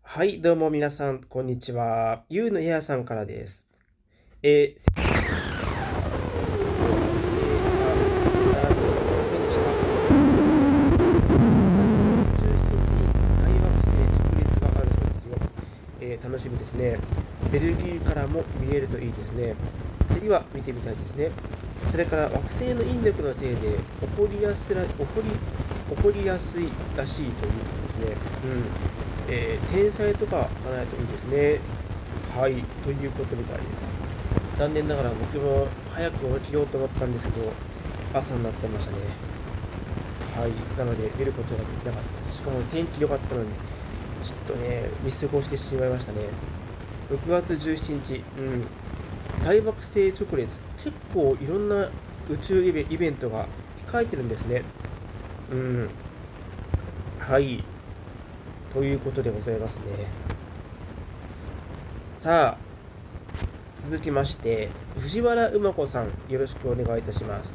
はい、どうも皆さん、こんにちは。ゆうのややさんからです。世界の惑星が並ぶ影でした。また6月17日に大惑星直列があるそうですよ。楽しみですね。ベルギーからも見えるといいですね。次は見てみたいですね。それから惑星の引力のせいで起こりやすいらしいということですね。天才とか書かないといいですね。はい、ということみたいです。残念ながら僕も早く起きようと思ったんですけど、朝になってましたね。はい、なので見ることができなかったです。しかも天気良かったのに、ちょっとね、見過ごしてしまいましたね。6月17日、大惑星直列、結構いろんな宇宙イベントが控えてるんですね。うん、はい、ということでございますね。さあ、続きまして、藤原馬子さん、よろしくお願いいたします。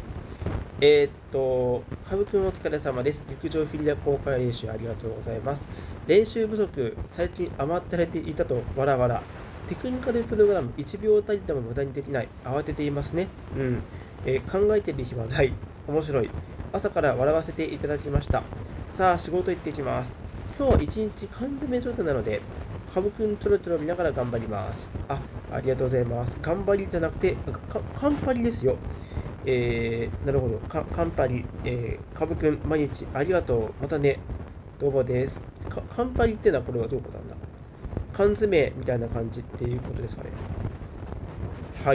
カブくんお疲れ様です。陸上フィギュア公開練習ありがとうございます。練習不足、最近余ってられていたとわらわら。テクニカルプログラム1秒たりとも無駄にできない。慌てていますね。考えてる暇ない。面白い。朝から笑わせていただきました。さあ、仕事行ってきます。今日は一日缶詰状態なので、カブくんちょろちょろ見ながら頑張ります。ありがとうございます。頑張りじゃなくて、カンパリですよ。なるほど。カンパリ、カブくん、毎日ありがとう。またね。どうもです。カンパリってのはこれはどういうことなんだ？缶詰みたいな感じっていうことですかね。はい。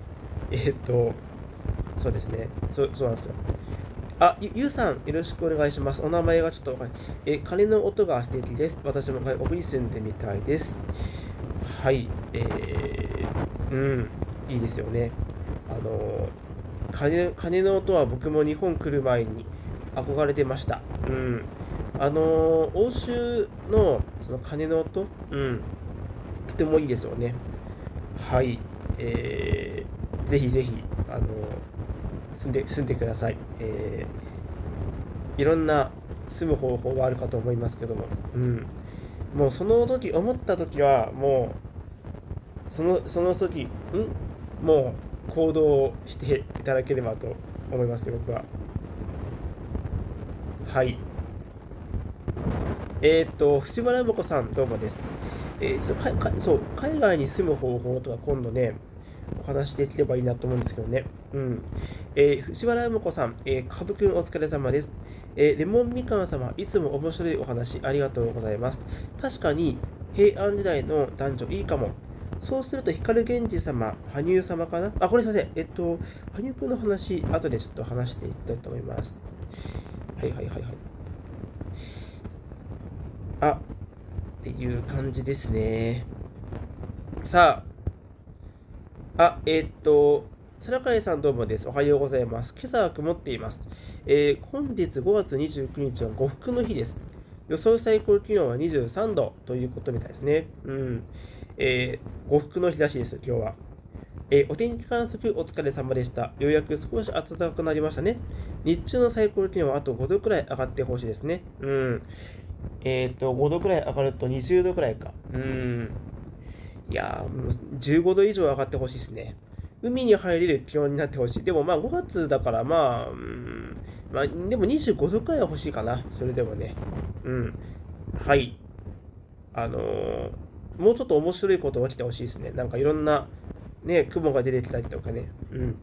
そうですね。そうなんですよ。ゆうさん、よろしくお願いします。お名前がちょっとわかんない。鐘の音が素敵です。私も外国に住んでみたいです。はい。いいですよね。あの鐘の音は僕も日本来る前に憧れてました。欧州のその鐘の音、とてもいいですよね。はい。ぜひぜひ、住んでください。いろんな住む方法があるかと思いますけども、もうその時、思った時は、もう、その時、もう行動していただければと思いますよ、僕は。はい。藤原も子さん、どうもです。そう、海外に住む方法とか今度ね、お話しできればいいなと思うんですけどね。藤原も子さん、かぶくんお疲れ様です。レモンみかん様、いつも面白いお話ありがとうございます。確かに、平安時代の男女いいかも。そうすると、光源氏様、羽生様かなこれすいません。羽生くんの話、後でちょっと話していきたいと思います。はいはいはいはい。っていう感じですね。さ空海さんどうもです。おはようございます。今朝は曇っています。本日5月29日は呉服の日です。予想最高気温は23度ということみたいですね。呉服の日らしいです、今日は。お天気観測お疲れ様でした。ようやく少し暖かくなりましたね。日中の最高気温はあと5度くらい上がってほしいですね。5度くらい上がると20度くらいか。いやー、もう15度以上上がってほしいですね。海に入れる気温になってほしい。でもまあ5月だからでも25度くらいは欲しいかな。それでもね。うん。はい。もうちょっと面白いことが起きてほしいですね。なんかいろんな、ね、雲が出てきたりとかね。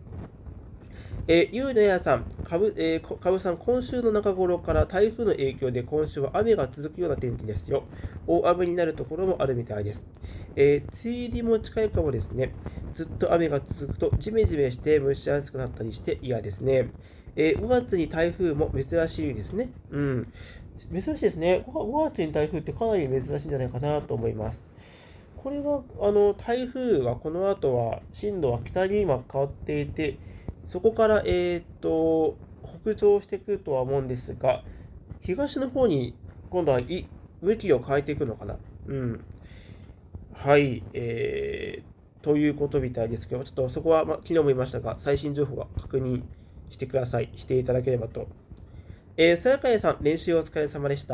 ゆうのやさん、かぶさん、今週の中頃から台風の影響で今週は雨が続くような天気ですよ。大雨になるところもあるみたいです。梅雨入りも近いかもですね。ずっと雨が続くとジメジメして蒸し暑くなったりして嫌ですね。5月に台風も珍しいですね。珍しいですね。5月に台風ってかなり珍しいんじゃないかなと思います。これは、台風はこの後は進路は北に今変わっていて、そこから、北上してくるとは思うんですが、東の方に今度は向きを変えていくのかな。はい、ということみたいですけど、ちょっとそこは、昨日も言いましたが、最新情報は確認してください。していただければと。さやかやさん、練習お疲れ様でした。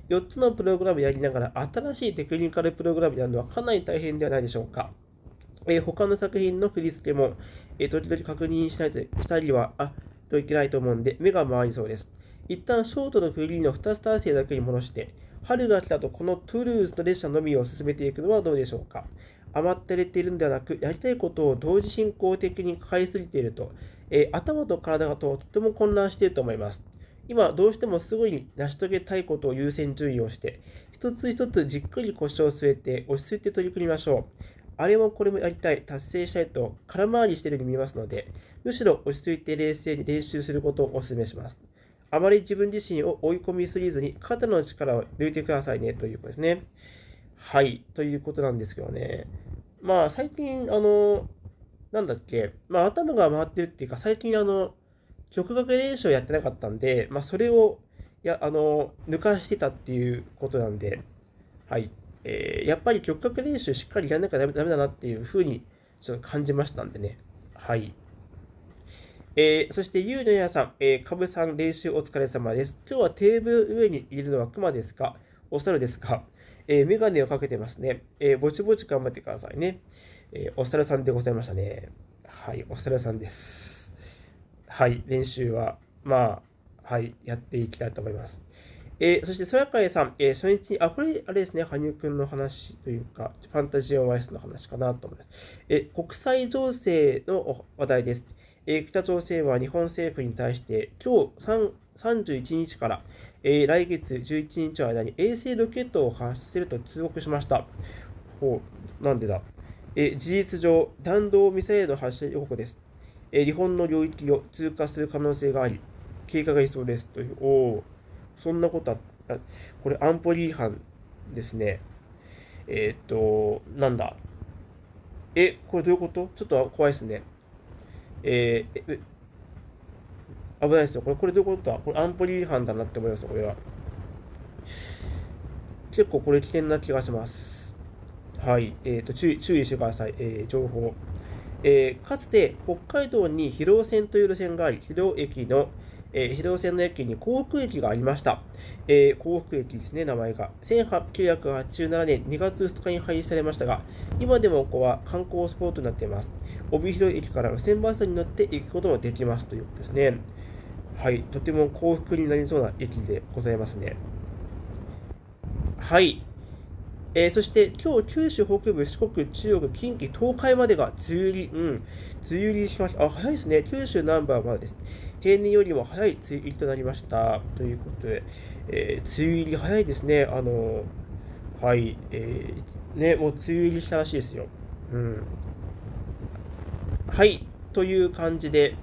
4つのプログラムやりながら新しいテクニカルプログラムやるのはかなり大変ではないでしょうか。他の作品の振り付けも、時々確認したりはといけないと思うんで、目が回りそうです。一旦ショートとフリーの2つ体制だけに戻して、春が来たとこのトゥルーズの列車のみを進めていくのはどうでしょうか。余ってれているんではなく、やりたいことを同時進行的に抱えすぎていると、頭と体がとても混乱していると思います。今、どうしてもすぐに成し遂げたいことを優先順位をして、一つ一つじっくり腰を据えて、落ち着いて取り組みましょう。あれもこれもやりたい、達成したいと空回りしているように見えますので、むしろ落ち着いて冷静に練習することをお勧めします。あまり自分自身を追い込みすぎずに、肩の力を抜いてくださいねということですね。はい、ということなんですけどね。まあ、最近、なんだっけ、まあ、頭が回ってるっていうか、最近、曲学練習をやってなかったんで、まあ、それを、抜かしてたっていうことなんで、はい。やっぱり曲学練習しっかりやらなきゃダメだなっていうふうにちょっと感じましたんでね。はい。そして、ゆうのやさん、かぶさん練習お疲れ様です。今日はテーブル上にいるのはクマですかお猿ですか？メガネをかけてますね。ぼちぼち頑張ってくださいね。お猿さんでございましたね。はい、お猿さんです。はい、練習は、まあ、はい、やっていきたいと思います。そして、空海さん、初日に、これ、あれですね、羽生くんの話というか、ファンタジーオンアイスの話かなと思います。国際情勢の話題です。北朝鮮は日本政府に対して、今日31日から、来月11日の間に衛星ロケットを発射すると通告しました。なんでだ。事実上、弾道ミサイルの発射予告です。日本の領域を通過する可能性があり、警戒が必要ですという。そんなことこれ安保理違反ですね。なんだ。これどういうこと？ちょっと怖いですね。危ないですよ。これどういうことだ？これ安保理違反だなって思いますよ、これは。結構これ危険な気がします。はい。注意してください。情報。かつて北海道に広尾線という路線があり、広尾線の駅に幸福駅がありました。幸福駅ですね、名前が。1987年2月2日に廃止されましたが、今でもここは観光スポットになっています。帯広駅から路線バスに乗って行くこともできますということですね。はい、とても幸福になりそうな駅でございますね。はい。そして今日、九州北部、四国、中国、近畿、東海までが梅雨入り、梅雨入りしました。早いですね。九州南部はまだです。平年よりも早い梅雨入りとなりました。ということで、梅雨入り早いですね。はい、ね、もう梅雨入りしたらしいですよ。はい、という感じで、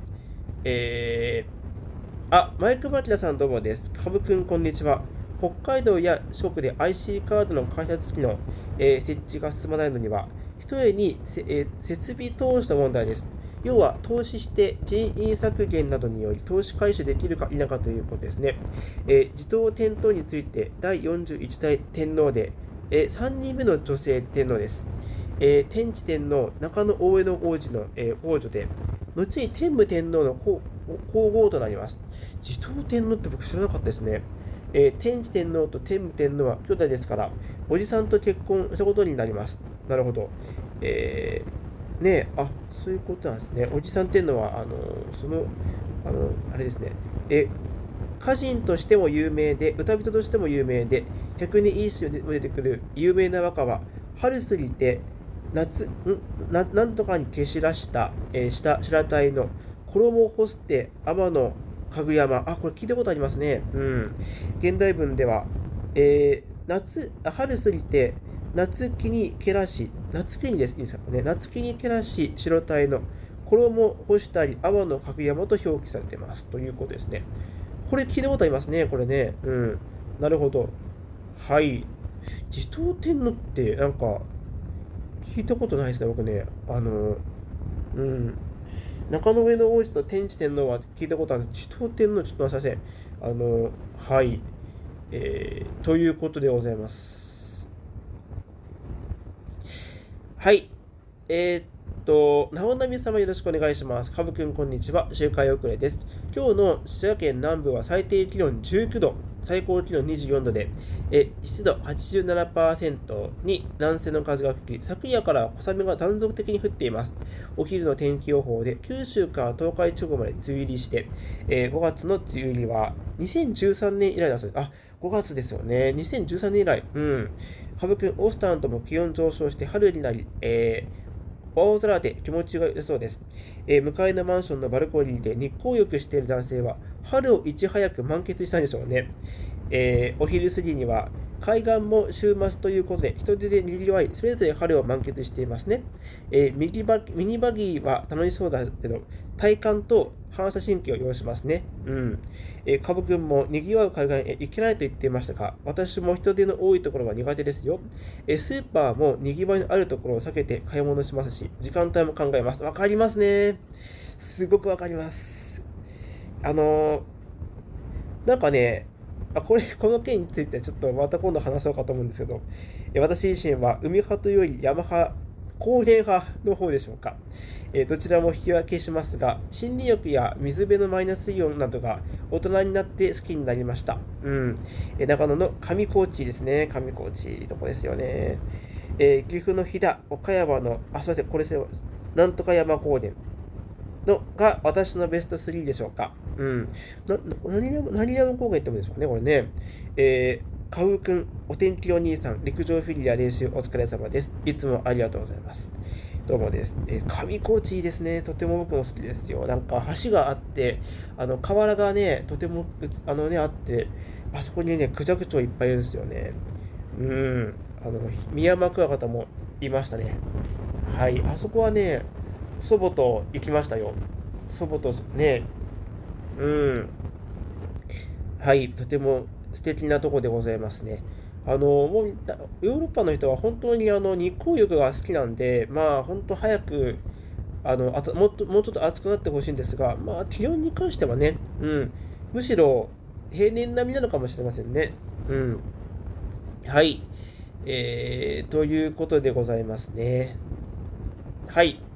マイク・マキナさんどうもです。カブくん、こんにちは。北海道や四国で IC カードの開発機の、設置が進まないのには、ひとえに、設備投資の問題です。要は、投資して人員削減などにより投資回収できるか否かということですね。持統天皇について、第41代天皇で、3人目の女性天皇です。天智天皇、中野大江の王子の、王女で、後に天武天皇の皇后となります。持統天皇って僕知らなかったですね。天智天皇と天武天皇は兄弟ですから、おじさんと結婚したことになります。なるほど。そういうことなんですね。おじさん天皇は、あれですね。歌人としても有名で、歌人としても有名で、百人一首に出てくる有名な和歌は、春過ぎてなんとかに消しらした、白鯛の衣を干すて天のかぐやま。これ聞いたことありますね。現代文では、春過ぎて夏木にけらし、夏木にですね、夏木にけらし、白鯛の衣を干したり、天のかぐやまと表記されています。ということですね。これ聞いたことありますね、これね。なるほど。はい。持統天皇って、なんか、聞いたことないですね、僕ね。中野上の王子と天智天皇は聞いたことあるんです。持統天皇、ちょっとすいません。はい。ということでございます。はい。直波様よろしくお願いします。かぶくんこんにちは。周回遅れです。今日の滋賀県南部は最低気温19度。 最高気温24度で、湿度87%に南西の風が吹き、昨夜から小雨が断続的に降っています。お昼の天気予報で、九州から東海地方まで梅雨入りして、5月の梅雨入りは2013年以来だそうです。あ、5月ですよね。2013年以来。うん。歌舞伎オースタンとも気温上昇して春になり、青空で気持ちが良そうです。向かいのマンションのバルコニーで日光浴している男性は、春をいち早く満喫したんでしょうね。お昼過ぎには、海岸も週末ということで、人手で賑わい、それぞれ春を満喫していますね。ミニバギーは楽しそうだけど、体感と反射神経を要しますね。うん。カブ君も賑わう海岸へ行けないと言っていましたが、私も人手の多いところは苦手ですよ。スーパーも賑わいのあるところを避けて買い物しますし、時間帯も考えます。わかりますね。すごくわかります。なんかね、この件についてちょっとまた今度話そうかと思うんですけど、私自身は海派というより山派、高原派の方でしょうか。どちらも引き分けしますが、森林浴や水辺のマイナスイオンなどが大人になって好きになりました。うん。長野の上高地ですね。上高地、いいとこですよね。岐阜の飛騨、岡山の、すいません、これですよ。なんとか山高原。が私のベスト3でしょうか。うん。何山高原ってもでしょうね、これね。カウくん、お天気お兄さん、陸上フィギュア練習お疲れ様です。いつもありがとうございます。どうもです。上高地いいですね。とても僕も好きですよ。なんか橋があって、河原がね、とてもあって、あそこにね、クジャクチョウいっぱいいるんですよね。うん。ミヤマクワガタもいましたね。はい。あそこはね、祖母と行きましたよ。祖母とね、うん。はい、とても素敵なとこでございますね。もうヨーロッパの人は本当に日光浴が好きなんで、まあ本当早く、もうちょっと暑くなってほしいんですが、まあ気温に関してはね、うん、むしろ平年並みなのかもしれませんね。うん。はい。ということでございますね。はい。